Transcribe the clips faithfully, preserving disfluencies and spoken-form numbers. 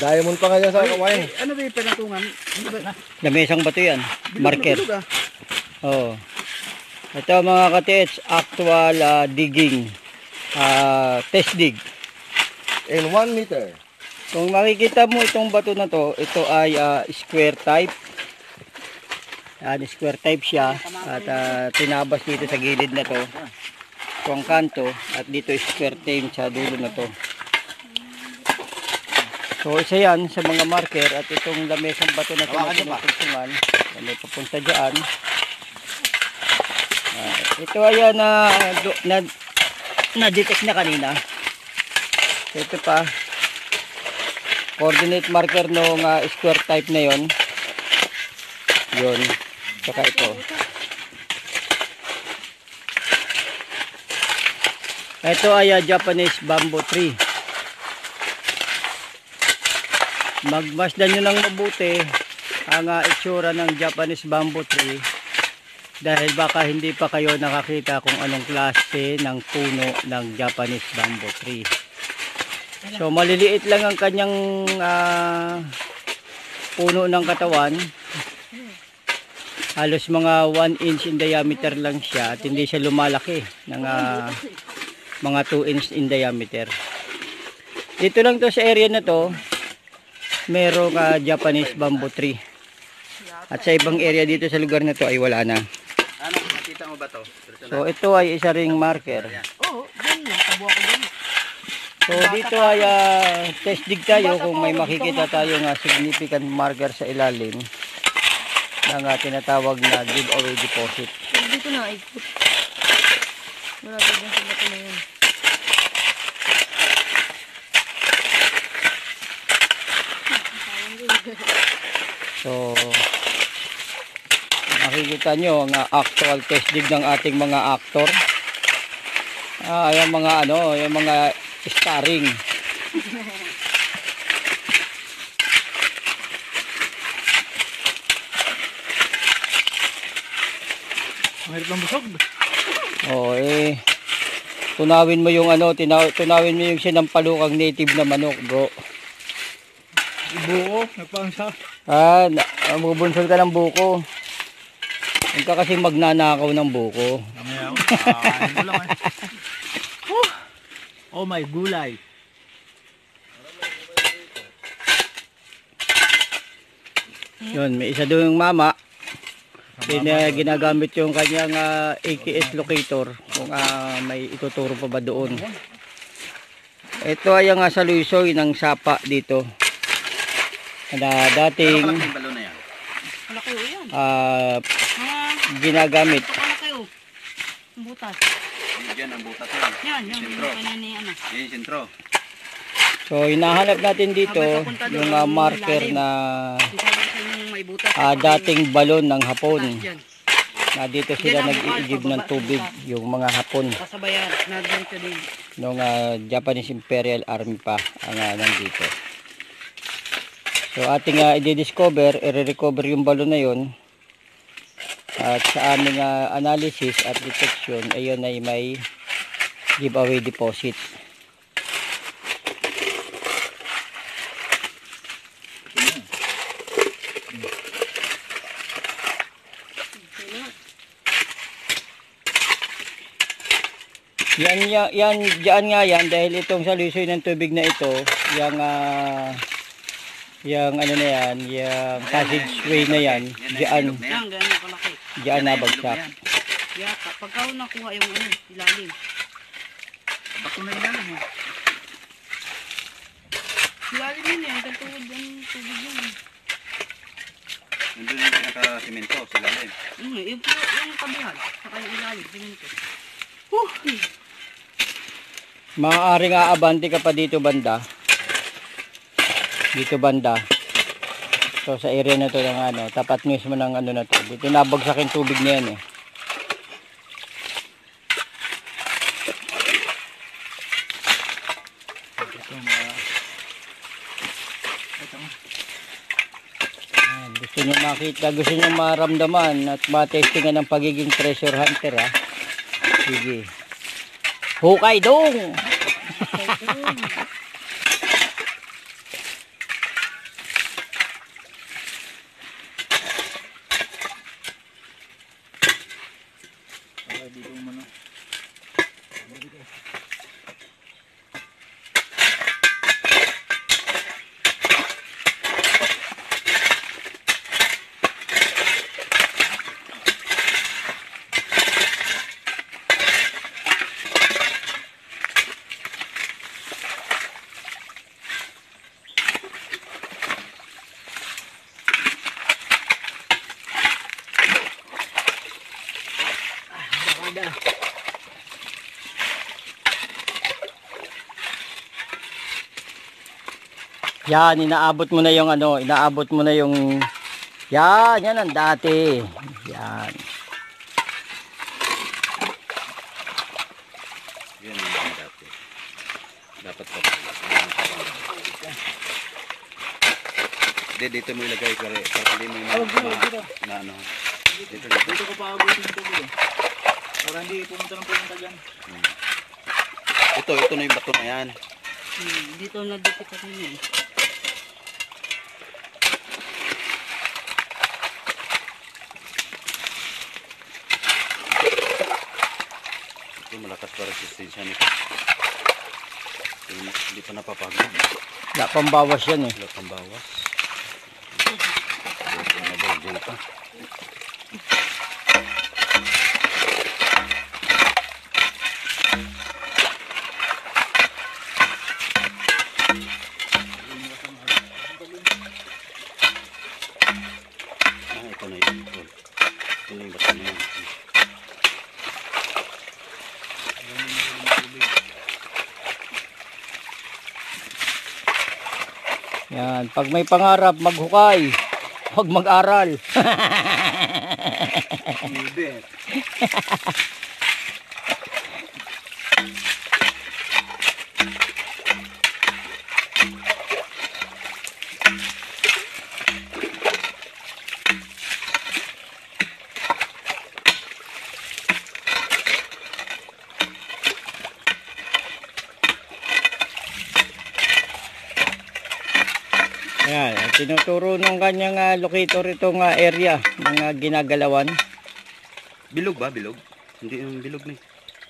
Diamond pa nga sa kawain. Ano ba yung pinatungan? Lamesang bato yan. Marker. Oo. Ito mga ka-tits, actual uh, digging. Uh, test dig. In one meter. Kung makikita mo itong bato na to, ito ay uh, square type. Yan, square type siya. At uh, tinabas dito sa gilid na to. Itong kanto. At dito square type sa dulo na to. So isa yan sa mga marker. At itong lamesang bato na ito na tinutungtungan. May papunta dyan. Uh, ito ay uh, na, na, na-detect na kanina. So, ito pa. Coordinate marker nung uh, square type na yon. Yun. Saka ito. Ito ay uh, Japanese bamboo tree. Magmasdan nyo lang mabuti ang uh, itsura ng Japanese bamboo tree. Dahil baka hindi pa kayo nakakita kung anong klase ng puno ng Japanese bamboo tree. So maliliit lang ang kanyang uh, puno ng katawan. Halos mga one inch in diameter lang siya at hindi siya lumalaki ng uh, mga two inch in diameter. Dito lang to sa area na to, merong uh, Japanese bamboo tree. At sa ibang area dito sa lugar na to ay wala na. Ano, nakita mo ba to? So ito ay isa ring marker. Oo, yan yun. Tabo ako dyan. So dito ay uh, test dig tayo kung may makikita tayong uh, significant marker sa ilalim ng uh, tinatawag na giveaway deposit. Dito na ikot. Wala pa dyan sa bato na yun. So makikita nyo ang uh, actual test dig ng ating mga actor. Ah, yung mga ano, yung mga starring. Mahirap ng busog. Oh, eh tunawin mo yung ano, tinaw, tunawin mo yung sinampalukang native na manok, bro. Buko, nagpangsa. Ah, mabubunsol ka ng buko. Huwag ka kasi magnanakaw ng buko. Mamaya ako. Kakain ko lang eh. Oh my gulay. Yun, may isa doon yung mama. Pina, ginagamit yung kanyang uh, A K S locator kung uh, may ituturo pa ba doon. Ito ay ang uh, salusoy ng sapa dito. Na dating uh, ginagamit. Butas. Diyan ang butas yan. Yan, yan. Sentro. Yan, sentro. So, hinahanap natin dito yung uh, marker na uh, dating balon ng Hapon. Na dito sila nag-iigib ng tubig, yung mga Hapon. Kasabayan, nag-ganito din. Nung uh, Japanese Imperial Army pa ang uh, nandito. So, ating uh, i-discover, i-recover yung balon na yun. At sa aming uh, analysis at detection, ayun ay may giveaway deposit. Yan, yan, yan, dyan nga yan, dahil itong salusoy ng tubig na ito, yung, uh, yung ano na yan, yung passageway na yan, dyan, Yan, gano'n kalaki. dyan nabagsak. Yata, pagka nakuha yung ano, ilalim. Bato na ilalim mo. Ilalim yun yan, katuwad yung tubig yun. Nandun yung naka-simento sa ilalim. Hmm, yung, yung tabihan, saka yung ilalim, siminto. Maaaring aabante ka pa dito banda. Dito banda. So sa area na to ng ano, tapat mismo ng ano na to. Dito nabagsak yung tubig na yan eh. Ayan, gusto nyo makita, gusto nyo maramdaman at matestingan ng pagiging treasure hunter ha. Sige. Hukay dong! ganda. Yan, inaabot mo na yung ano, inaabot mo na yung, yan, yan ang dati. Yan. Yan ang mga dati. Dapat pa. Hindi, dito mo ilagay kare. Para hindi mo na, na, na ano. Dito, dito. Dito ko pa abutin ito dito. Para hindi pumunta ng pumunta dyan. Hmm. Ito, ito na yung bato na yan. Hmm, dito na dikit ako yun. Ito, malakas pa resistensya nito. Hindi, hindi pa napapagod. Wala pang bawas yan eh. Wala pang bawas. Ito na ba, dyan pa. Ah, ito na yun. Ito, ito na yung bato na yun. Yan, pag may pangarap, maghukay. Huwag mag-aral. Hindi. Yan, tinuturo ng kanyang uh, locator itong uh, area ng uh, ginagalawan. Bilog ba? Bilog? Hindi yung bilog na eh.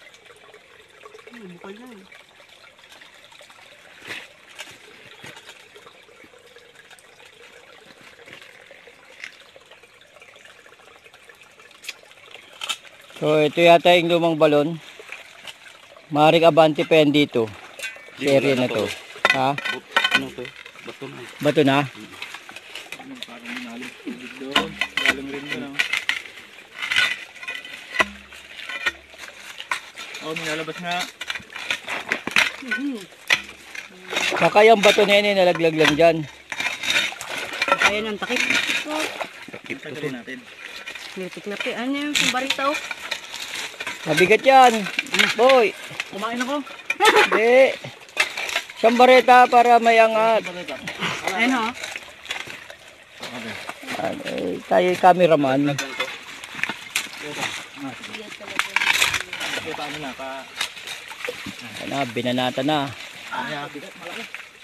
So ito yata yung lumang balon. Maring abante pa yan dito. Sa area na to. Ha? But, ano to? Bato na eh. Bato na? Ano, parang minalim tubig doon. Galing rin doon. Oh, minalabas nga. Saka yung bato na yun, nalaglag lang dyan. Kaya ng takip. Takip to to. Tagalin natin. Nitik-napi. Ano yung barita oh? Mabigat yan. Boy. Kumain ako. Hindi. Sambareta para may angat. Ayun ho. Ano, eh, tayo cameraman. Lang to. Okay, paano na? Pa... Ano, binanata na. Ano yan? Bigat, malaki.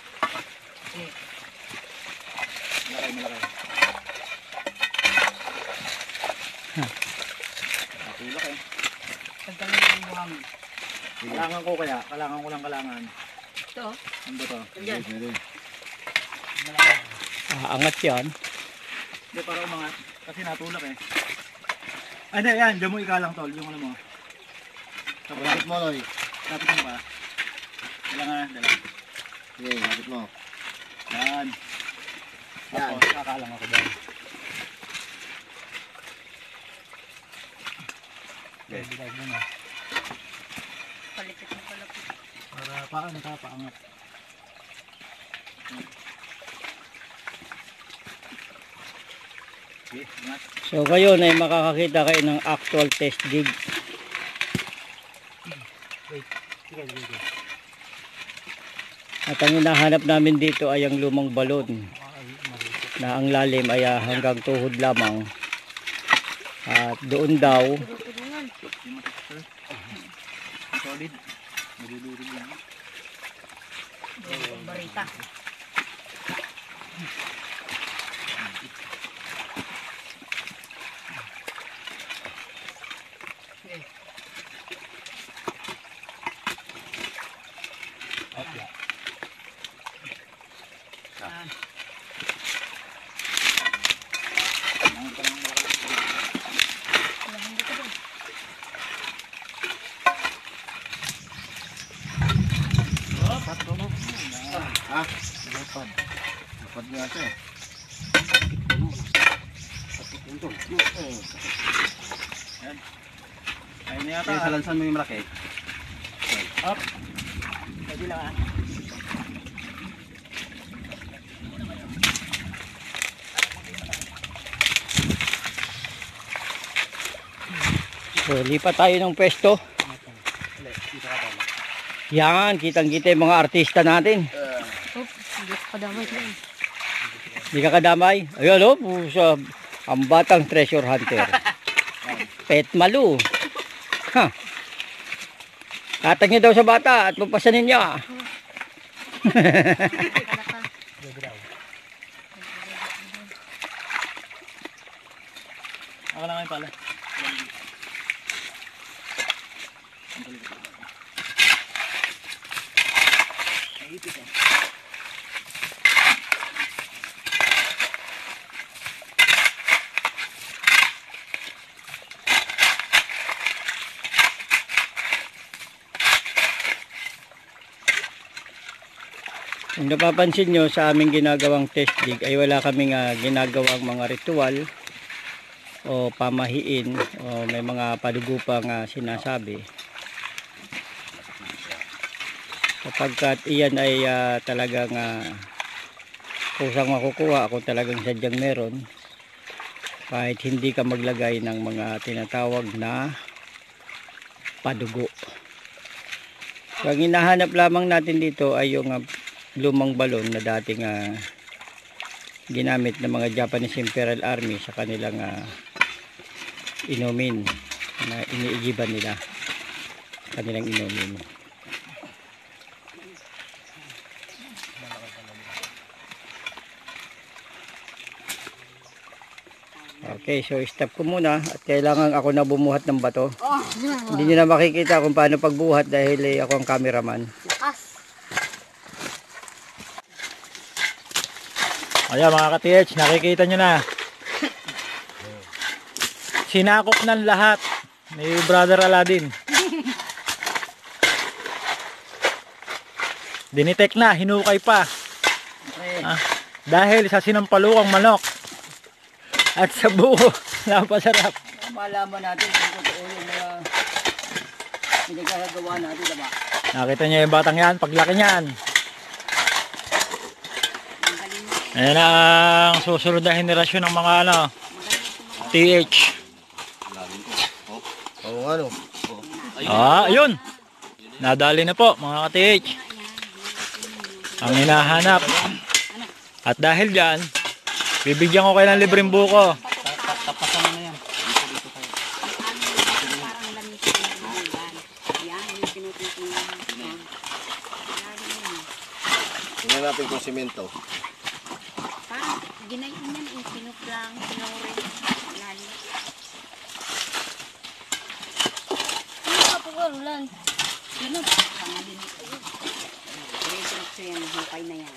Malaki, malaki. Natulak eh. Tagdalin yung buhangin. Kalangan ko kaya. Kalangan ko lang kalangan. Ito oh. Ano ba to? Diyan. Ah, angat yan. Hindi, para umangat. Kasi natulak eh. Ah, hindi, yan. Diyan mo ikalang tol. Yung ano mo. Tapos, Lapit mo, Loy. tapos mo ba? Kailangan, dala. Sige, lapit mo. Yan. Yan. Tapos, kakalang ako dyan. Yes. Bilag mo na. Palipit na palapit. Para paano ka paangat. Okay, ingat. So kayo na makakakita kayo ng actual test dig. Sige, sige, sige. At ang hinahanap namin dito ay ang lumang balon na ang lalim ay ah, hanggang tuhod lamang. At doon daw Tulungan. Yung matakasal. Solid. Nalulurog lang. Barita. Ha? Lapad. Lapad nga siya. Ayun na yata. Yung salansan mo yung malaki. Up. Pwede lang ah. So, lipat tayo ng pwesto. Yan, kitang-kita yung mga artista natin. Oh, hindi ko kadamay ko. Hindi ka kadamay? Ayun, oh, pusa, ang batang treasure hunter. Pet Malu. Ha. Katag niyo daw sa bata at papasanin niya. Ako lang ngayon pala. Kung napapansin nyo sa aming ginagawang test dig ay wala kaming uh, ginagawang mga ritual o pamahiin o may mga padugupang uh, sinasabi. Kapagkat iyan ay uh, talagang uh, kusang makukuha kung talagang sadyang meron, kahit hindi ka maglagay ng mga tinatawag na padugo. So, ang hinahanap lamang natin dito ay yung uh, lumang balon na dating uh, ginamit ng mga Japanese Imperial Army sa kanilang uh, inumin na iniigiban nila, kanilang inumin. Okay, so stop ko muna at kailangan ako na bumuhat ng bato. Hindi nyo na makikita kung paano pagbuhat dahil eh, ako ang cameraman. Ayan mga ka-T H, nakikita nyo na. Sinakop ng lahat ni Brother Aladdin. Dinitek na, hinukay pa. Ah, dahil sa sinampalukang manok at sa buko, napasarap. Malaman natin kung totoo yung mga pinagkakagawa natin, diba? Nakita nyo yung batang yan, paglaki niyan. Ayan ang susunod na henerasyon ng mga ano, T H. Oo nga no. Ah, ayun. Nadali na po mga ka-T H. Ang hinahanap. At dahil dyan, bibigyan ko kayo ng libreng buko. Tapasan mo na yan. Tingnan natin kung simento. Parang ginayon yan, yung sinuplang, sinurin, lali. Ano ka po ka, Roland? Sino? Pangalin ito yun. Diretso yan, hukay na yan.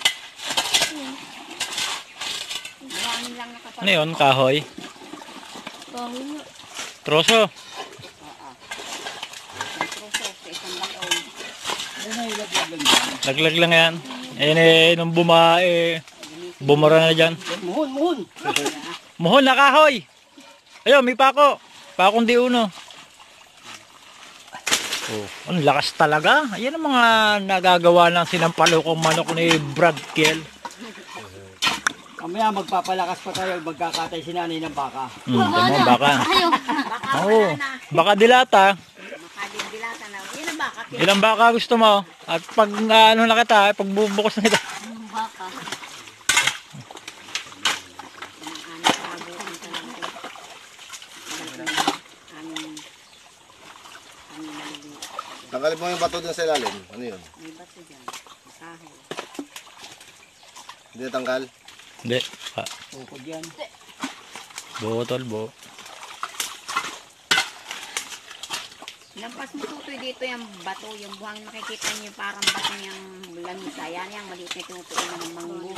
Buhangin lang nakapag... Ano yun, kahoy? Kahoy nga. Troso. Oo. Isang troso sa isang balon. Laglag lang yan. Ayan eh, nung buma eh, bumara na dyan. Muhon, muhon! Muhon na kahoy! Ayun, may pako. Pakong di uno. Oh, ang lakas talaga. Ayan ang mga nagagawa ng sinampalukong manok ni Brad Kiel. Kamaya magpapalakas pa tayo, magkakatay si nanay ng baka. Hmm, tama, baka. Ayaw. Oo, baka dilata. Makadindilata na. Yan ang baka. Ilang baka gusto mo? At pag uh, ano na kita, pag bubukos na kita. Ang baka. Ang anak na buong talaga. Ang ang naliliit. Tanggalin mo yung bato dun sa ilalim. Ano yun? May bato dyan. Kahoy. Hindi natanggal? Hindi. Pa. Ukod yan. Botol, bo. Lampas mo tutoy dito yung bato, yung buhang makikita niyo parang bato niyang langisa. Yan yung maliit na tinutuloy ng manggo.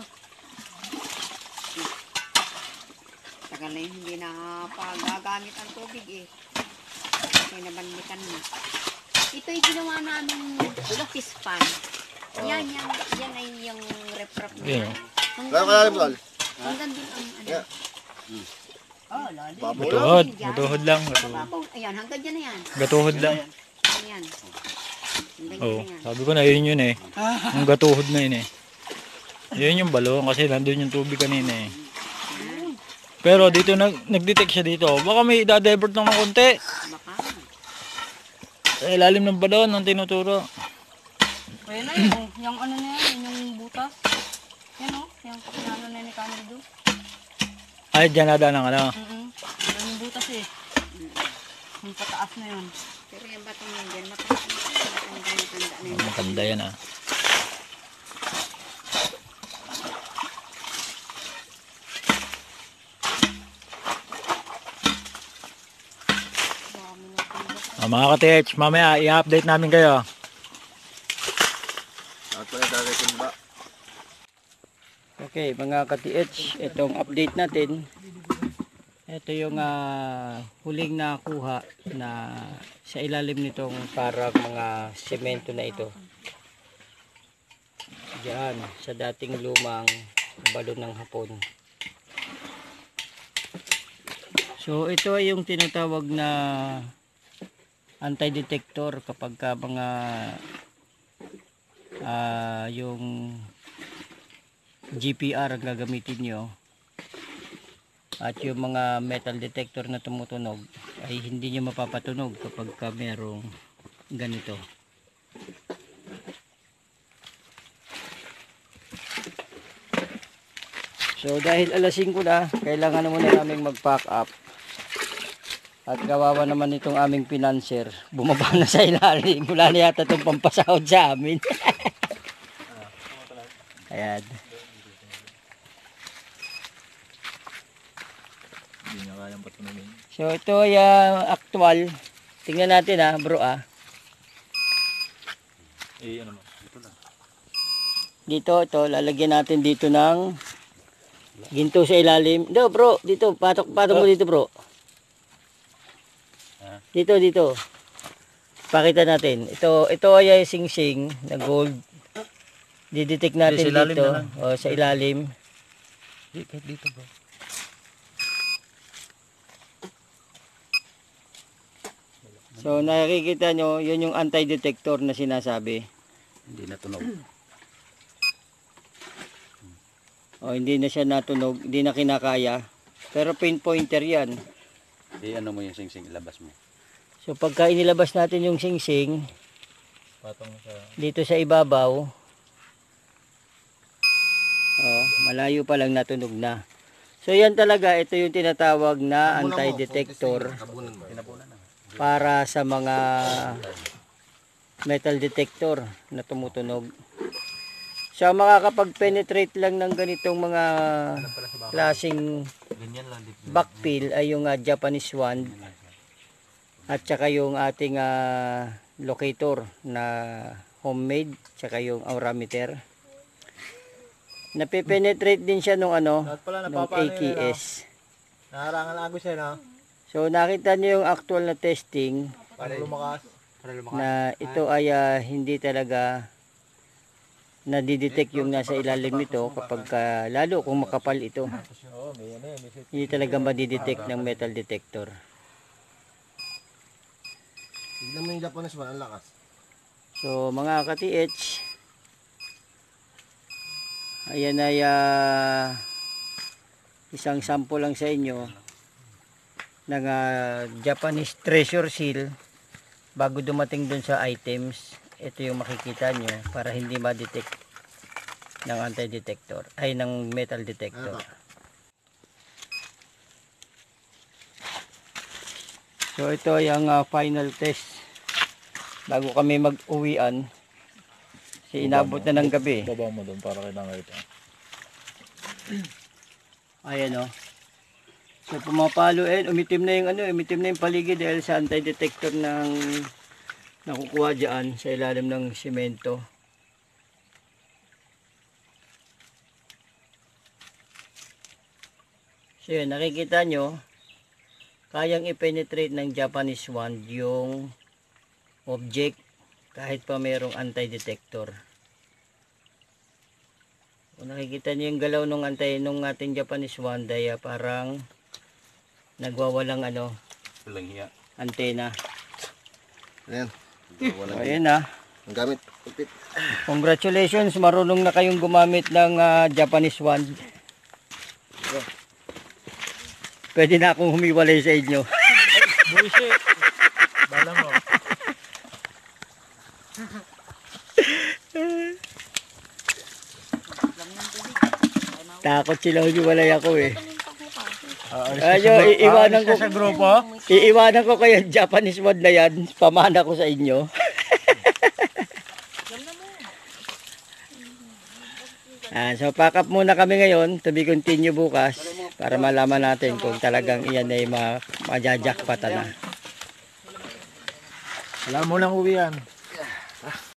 Tagal na yun, hindi na pagagamit ang tubig eh. Kasi nabanlikan na. Ito yung ginawa namin fish pan. Yan, yan, yan ay yung rep-rep Yeah. niya. Gano'n kalalim, Lol? Hanggang dun ang ano. Yeah. Oh, lalim. Babaw lang. Gatuhod. Gatuhod lang. Gatuhod. Babaw. Ayan, hanggang dyan na yan. Gatuhod lang. Ayan. Hanggang Oh, dyan na yan. sabi ko na yun yun eh. Ang gatuhod na yun eh. Yun yung balon kasi nandun yung tubig kanina eh. Pero dito nag nag-detect siya dito. Baka may idadivert lang ng konti. Baka. Sa ilalim ng balon ng tinuturo. Ayan na yun, oh. Yung ano na yan, yung butas. Yan o, yung kapinano na ni camera doon. Ay, dyan nada ng ano. Mm-mm. Yan yung butas eh. Yung pataas na yun. Pero yung batong yan dyan, mataas na yun. Matanda na tanda na yun. Maganda yan ah. Ah, mga ka-T H, mamaya i-update namin kayo. At pala darating ba? Okay, mga ka-T H, itong update natin. Ito yung ah, huling nakuha na sa ilalim nitong parang mga semento na ito. Diyan, sa dating lumang balon ng Hapon. So, ito ay yung tinatawag na anti-detector kapag ka mga ah, yung G P R ang gagamitin nyo at yung mga metal detector na tumutunog ay hindi nyo mapapatunog kapag ka merong ganito. So dahil alas singko na, kailangan na muna namin mag-pack up. At kawawa naman itong aming financer. Bumaba na sa ilalim. Mula na yata itong pampasahod sa amin. Ayan. Hindi na kayang patunogin. So ito ay uh, actual. Tingnan natin ha bro ah. Eh, ano mo? Ito lang. Dito ito lalagyan natin dito ng ginto sa ilalim. Dito bro, dito patok patok mo dito bro. Dito dito. Pakita natin. Ito ito ay sing-sing na gold. Didetect natin Sa ilalim dito na lang. o sa ilalim. Di, kahit dito bro. So nakikita nyo, yun yung anti-detector na sinasabi. Hindi natunog. O hindi na siya natunog, hindi na kinakaya. Pero pinpointer yan. Di ano mo yung sing-sing, ilabas mo. So pagka inilabas natin yung sing-sing Patong sa... dito sa ibabaw, oh, malayo pa lang natunog na. So yan talaga, ito yung tinatawag na anti-detector para sa mga metal detector na tumutunog. So makakapag-penetrate lang ng ganitong mga klaseng backfill ay yung uh, Japanese wand at saka yung ating uh, locator na homemade, saka yung aurameter. Napipenetrate din siya nung ano, nung A K S. Naharangan ako siya na. So nakita niyo yung actual na testing Para lumakas. na ito ay uh, hindi talaga nadidetect yung nasa ilalim nito kapag uh, lalo kung makapal ito. Hindi talaga madidetect ng metal detector. Tignan mo yung Japanese man, ang lakas. So mga ka-T H, ayan ay uh, isang sample lang sa inyo ng uh, Japanese treasure seal bago dumating dun sa items. Ito yung makikita nyo para hindi ma-detect ng anti-detector ay ng metal detector. So ito yung uh, final test bago kami mag-uwian. Kasi inabot na ng gabi. Babaw mo doon para kailangan ito. Ayan o. So pumapalo eh, umitim na yung ano, umitim na yung paligid dahil sa anti-detector ng nakukuha dyan sa ilalim ng simento. So yun, nakikita nyo, kayang i-penetrate ng Japanese wand yung object kahit pa mayroong anti-detector. Kung nakikita nyo yung galaw nung, anti, nung ating Japanese wand ay parang nagwawalang ano, Walang hiya. antena. Ayan. So, ayun ah. Ang gamit. Upit. Congratulations, marunong na kayong gumamit ng ah, Japanese wand. Pwede na akong humiwalay sa inyo. Bullshit. Bala mo. Takot sila humiwalay ako eh. Aalis Ayo, iiwanan ko. sa grupo. Iiwanan ko kayo yung Japanese wand na yan. Pamana ko sa inyo. Ah, so pack up muna kami ngayon. To be continue bukas. Para malaman natin kung talagang iyan ay ma majajakpatan na. Wala mo nang uwi yan.